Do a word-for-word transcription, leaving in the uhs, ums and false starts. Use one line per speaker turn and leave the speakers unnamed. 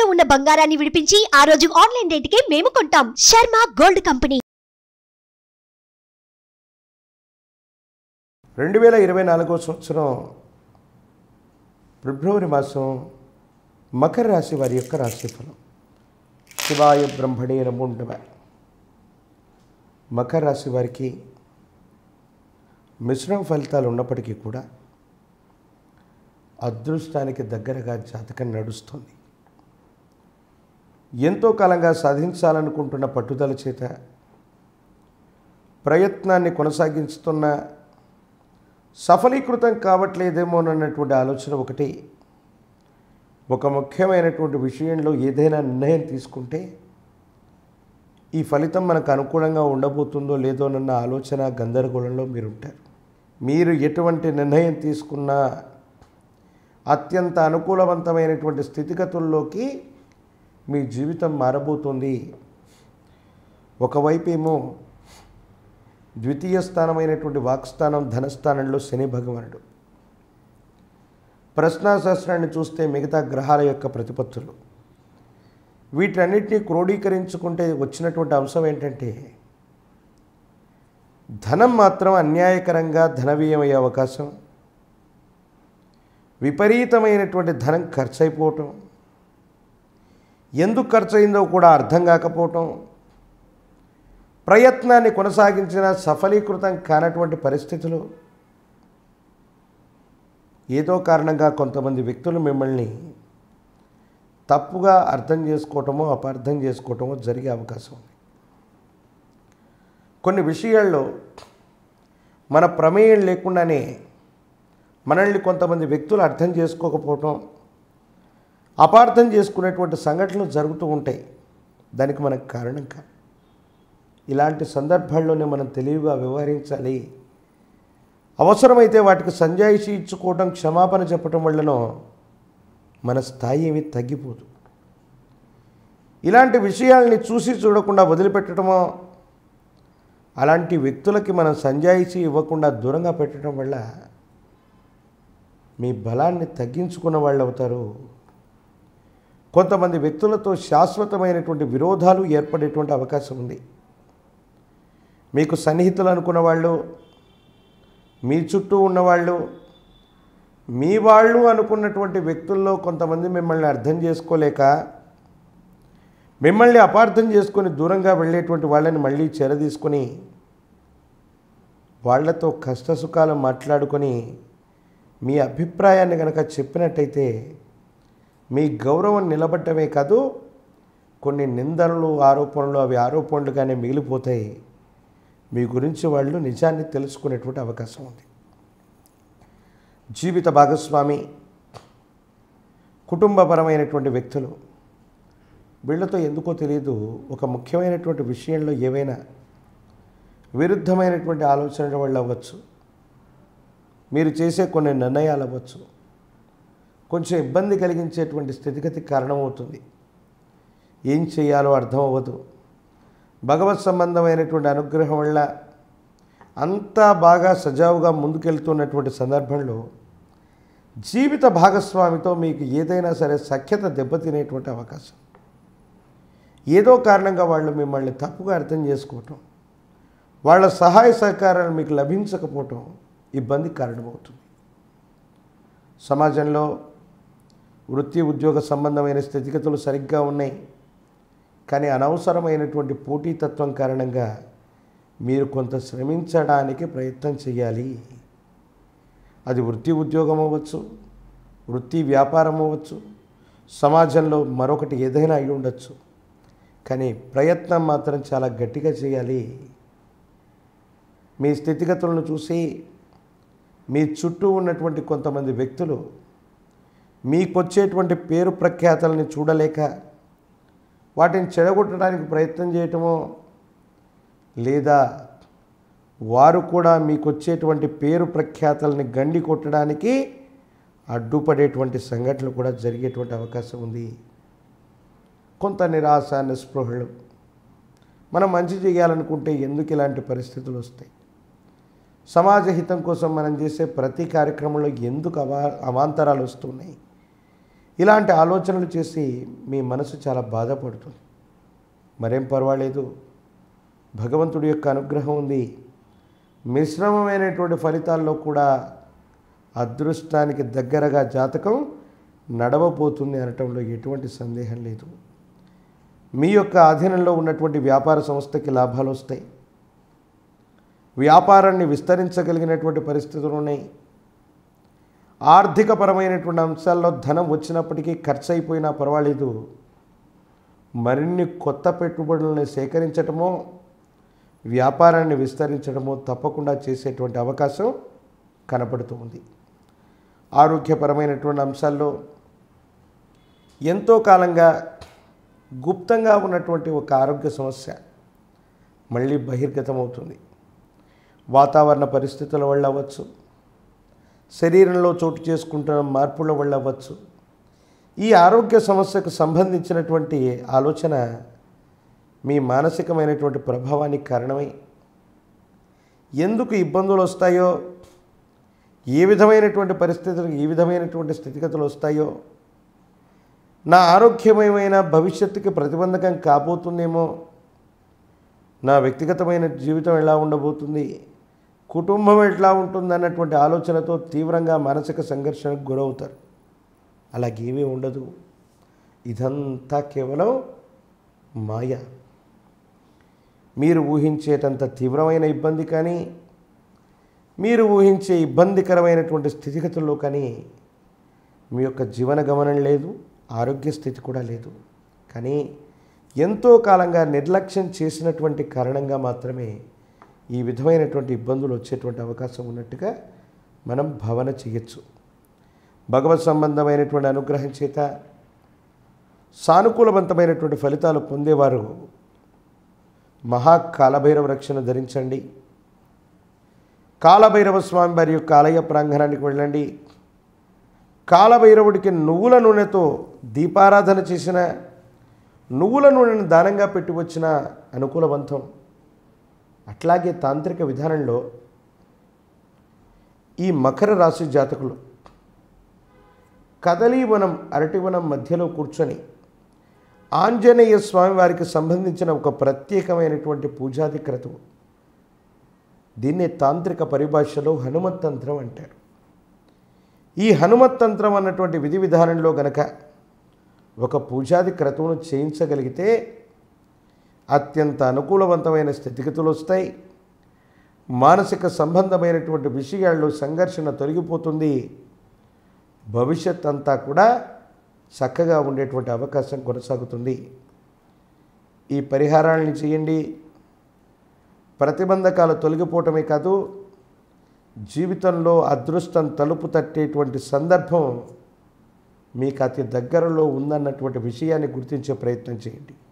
తాకట్టులో ఉన్న బంగారాన్ని విడిపించి ఆ రోజు ఆన్లైన్ రేటుకే మేము కొంటాం. Sharma gold company.
రెండు వేల ఇరవై నాలుగో సంవత్సరం ఫిబ్రవరి మాసం మకర రాశి వారి యొక్క రాశిఫలం. శివాయ బ్రహ్మణే నమో నమః. మకర రాశి వారికి మిశ్రమ ఫలితాలు ఉన్నప్పటికీ కూడా అదృష్టానికి దగ్గరగా జాతకం నడుస్తుంది. ఎంతో కాలంగా సాధించాలనుకుంటున్న పట్టుదల చేత ప్రయత్నాన్ని కొనసాగిస్తున్న సఫలీకృతం కావట్లేదేమోనన్నటువంటి ఆలోచన ఒకటి. ఒక ముఖ్యమైనటువంటి విషయంలో ఏదైనా నిర్ణయం తీసుకుంటే ఈ ఫలితం మనకు అనుకూలంగా ఉండబోతుందో లేదోనన్న ఆలోచన గందరగోళంలో మీరు ఉంటారు. మీరు ఎటువంటి నిర్ణయం తీసుకున్నా అత్యంత అనుకూలవంతమైనటువంటి స్థితిగతుల్లోకి మీ జీవితం మారబోతుంది. ఒకవైపు ఏమో ద్వితీయ స్థానమైనటువంటి వాక్స్థానం ధనస్థానంలో శని భగవానుడు. ప్రశ్నాశాస్త్రాన్ని చూస్తే మిగతా గ్రహాల యొక్క ప్రతిపత్తులు వీటన్నిటినీ క్రోడీకరించుకుంటే వచ్చినటువంటి అంశం ఏంటంటే ధనం మాత్రం అన్యాయకరంగా ధన వ్యయమయ్యే అవకాశం, విపరీతమైనటువంటి ధనం ఖర్చు అయిపోవటం, ఎందుకు ఖర్చు అయిందో కూడా అర్థం కాకపోవటం, ప్రయత్నాన్ని కొనసాగించిన సఫలీకృతం కానటువంటి పరిస్థితులు, ఏదో కారణంగా కొంతమంది వ్యక్తులు మిమ్మల్ని తప్పుగా అర్థం చేసుకోవటమో అపార్థం చేసుకోవటమో జరిగే అవకాశం ఉంది. కొన్ని విషయాల్లో మన ప్రమేయం లేకుండానే మనల్ని కొంతమంది వ్యక్తులు అర్థం చేసుకోకపోవటం, అపార్థం చేసుకునేటువంటి సంఘటనలు జరుగుతూ ఉంటాయి. దానికి మనకు కారణం కాదు. ఇలాంటి సందర్భాల్లోనే మనం తెలివిగా వ్యవహరించాలి. అవసరమైతే వాటికి సంజాయిషి ఇచ్చుకోవటం, క్షమాపణ చెప్పటం వల్లనో మన స్థాయి ఏమీ తగ్గిపోదు. ఇలాంటి విషయాల్ని చూసి చూడకుండా వదిలిపెట్టడమో, అలాంటి వ్యక్తులకి మనం సంజాయిషి ఇవ్వకుండా దూరంగా పెట్టడం వల్ల మీ బలాన్ని తగ్గించుకున్న వాళ్ళు అవుతారు. కొంతమంది వ్యక్తులతో శాశ్వతమైనటువంటి విరోధాలు ఏర్పడేటువంటి అవకాశం ఉంది. మీకు సన్నిహితులు అనుకున్న వాళ్ళు, మీ చుట్టూ ఉన్నవాళ్ళు, మీ వాళ్ళు అనుకున్నటువంటి వ్యక్తుల్లో కొంతమంది మిమ్మల్ని అర్థం చేసుకోలేక మిమ్మల్ని అపార్థం చేసుకొని దూరంగా వెళ్ళేటువంటి వాళ్ళని మళ్ళీ చేరదీసుకొని వాళ్లతో కష్టసుఖాలు మాట్లాడుకొని మీ అభిప్రాయాన్ని కనుక చెప్పినట్టయితే మీ గౌరవం నిలబడటమే కాదు, కొన్ని నిందనలు, ఆరోపణలు అవి ఆరోపణలుగానే మిగిలిపోతాయి. మీ గురించి వాళ్ళు నిజాన్ని తెలుసుకునేటువంటి అవకాశం ఉంది. జీవిత భాగస్వామి, కుటుంబపరమైనటువంటి వ్యక్తులు, వీళ్ళతో ఎందుకో తెలియదు ఒక ముఖ్యమైనటువంటి విషయంలో ఏవైనా విరుద్ధమైనటువంటి ఆలోచనల వల్ల అవ్వచ్చు, మీరు చేసే కొన్ని నిర్ణయాలు అవ్వచ్చు, కొంచెం ఇబ్బంది కలిగించేటువంటి స్థితిగతి కారణమవుతుంది. ఏం చేయాలో అర్థం అవ్వదు. భగవత్ సంబంధమైనటువంటి అనుగ్రహం వల్ల అంతా బాగా సజావుగా ముందుకెళ్తున్నటువంటి సందర్భంలో జీవిత భాగస్వామితో మీకు ఏదైనా సరే సఖ్యత దెబ్బతినేటువంటి అవకాశం. ఏదో కారణంగా వాళ్ళు మిమ్మల్ని తప్పుగా అర్థం చేసుకోవటం, వాళ్ళ సహాయ సహకారాలు మీకు లభించకపోవటం ఇబ్బంది కారణమవుతుంది. సమాజంలో వృత్తి ఉద్యోగ సంబంధమైన స్థితిగతులు సరిగ్గా ఉన్నాయి, కానీ అనవసరమైనటువంటి పోటీతత్వం కారణంగా మీరు కొంత శ్రమించడానికి ప్రయత్నం చేయాలి. అది వృత్తి ఉద్యోగం అవ్వచ్చు, వృత్తి వ్యాపారం అవ్వచ్చు, సమాజంలో మరొకటి ఏదైనా అయి ఉండొచ్చు. కానీ ప్రయత్నం మాత్రం చాలా గట్టిగా చేయాలి. మీ స్థితిగతులను చూసి మీ చుట్టూ ఉన్నటువంటి కొంతమంది వ్యక్తులు మీకొచ్చేటువంటి పేరు ప్రఖ్యాతల్ని చూడలేక వాటిని చెడగొట్టడానికి ప్రయత్నం చేయటమో, లేదా వారు కూడా మీకు వచ్చేటువంటి పేరు ప్రఖ్యాతల్ని గండి కొట్టడానికి అడ్డుపడేటువంటి సంఘటనలు కూడా జరిగేటువంటి అవకాశం ఉంది. కొంత నిరాశ, నిస్పృహలు, మనం మంచి చేయాలనుకుంటే ఎందుకు ఇలాంటి పరిస్థితులు వస్తాయి, సమాజ హితం కోసం మనం చేసే ప్రతి కార్యక్రమంలో ఎందుకు అవా అవాంతరాలు వస్తున్నాయి, ఇలాంటి ఆలోచనలు చేసి మీ మనసు చాలా బాధపడుతుంది. మరేం పర్వాలేదు, భగవంతుడి యొక్క అనుగ్రహం ఉంది. మిశ్రమమైనటువంటి ఫలితాల్లో కూడా అదృష్టానికి దగ్గరగా జాతకం నడవబోతుంది అనటంలో ఎటువంటి సందేహం లేదు. మీ యొక్క ఆధీనంలో ఉన్నటువంటి వ్యాపార సంస్థకి లాభాలు వస్తాయి. వ్యాపారాన్ని విస్తరించగలిగినటువంటి పరిస్థితులు ఉన్నాయి. ఆర్థికపరమైనటువంటి అంశాల్లో ధనం వచ్చినప్పటికీ ఖర్చు అయిపోయినా పర్వాలేదు, మరిన్ని కొత్త పెట్టుబడులను సేకరించటమో వ్యాపారాన్ని విస్తరించడమో తప్పకుండా చేసేటువంటి అవకాశం కనపడుతూ ఉంది. ఆరోగ్యపరమైనటువంటి అంశాల్లో ఎంతో కాలంగా గుప్తంగా ఉన్నటువంటి ఒక ఆరోగ్య సమస్య మళ్ళీ బహిర్గతమవుతుంది. వాతావరణ పరిస్థితుల వల్ల అవ్వచ్చు, శరీరంలో చోటు చేసుకుంటున్న మార్పుల వల్ల అవ్వచ్చు. ఈ ఆరోగ్య సమస్యకు సంబంధించినటువంటి ఆలోచన మీ మానసికమైనటువంటి ప్రభావానికి కారణమై ఎందుకు ఇబ్బందులు వస్తాయో, ఏ విధమైనటువంటి పరిస్థితులు, ఏ విధమైనటువంటి స్థితిగతులు వస్తాయో, నా ఆరోగ్యమయమైన భవిష్యత్తుకి ప్రతిబంధకం కాబోతుందేమో, నా వ్యక్తిగతమైన జీవితం ఎలా ఉండబోతుంది, కుటుంబం ఎట్లా ఉంటుంది అన్నటువంటి ఆలోచనతో తీవ్రంగా మానసిక సంఘర్షణకు గురవుతారు. అలాగేమీ ఉండదు. ఇదంతా కేవలం మాయ. మీరు ఊహించేటంత తీవ్రమైన ఇబ్బంది కానీ, మీరు ఊహించే ఇబ్బందికరమైనటువంటి స్థితిగతుల్లో కానీ మీ యొక్క జీవన గమనం లేదు, ఆరోగ్య స్థితి కూడా లేదు. కానీ ఎంతో కాలంగా నిర్లక్ష్యం చేసినటువంటి కారణంగా మాత్రమే ఈ విధమైనటువంటి ఇబ్బందులు వచ్చేటువంటి అవకాశం ఉన్నట్టుగా మనం భావన చేయొచ్చు. భగవత్ సంబంధమైనటువంటి అనుగ్రహం చేత సానుకూలవంతమైనటువంటి ఫలితాలు పొందేవారు మహాకాలభైరవ రక్షణ ధరించండి. కాలభైరవ స్వామి వారి యొక్క ఆలయ ప్రాంగణానికి వెళ్ళండి. కాలభైరవుడికి నువ్వుల నూనెతో దీపారాధన చేసిన, నువ్వుల నూనెను దానంగా పెట్టి వచ్చిన అనుకూలవంతం. అట్లాగే తాంత్రిక విధానంలో ఈ మకర రాశి జాతకులు కదలీవనం, అరటివనం మధ్యలో కూర్చొని ఆంజనేయ స్వామి వారికి సంబంధించిన ఒక ప్రత్యేకమైనటువంటి పూజాది క్రతువు, దీన్నే తాంత్రిక పరిభాషలో హనుమత్ తంత్రం అంటారు. ఈ హనుమత్ తంత్రం అన్నటువంటి విధి విధానంలో గనక ఒక పూజాది క్రతువును చేయించగలిగితే అత్యంత అనుకూలవంతమైన స్థితిగతులు వస్తాయి. మానసిక సంబంధమైనటువంటి విషయాల్లో సంఘర్షణ తొలగిపోతుంది. భవిష్యత్ అంతా కూడా చక్కగా ఉండేటువంటి అవకాశం కొనసాగుతుంది. ఈ పరిహారాలను చేయండి. ప్రతిబంధకాలు తొలగిపోవటమే కాదు, జీవితంలో అదృష్టం తలుపు తట్టేటువంటి సందర్భం మీకు అతి దగ్గరలో ఉందన్నటువంటి విషయాన్ని గుర్తించే ప్రయత్నం చేయండి.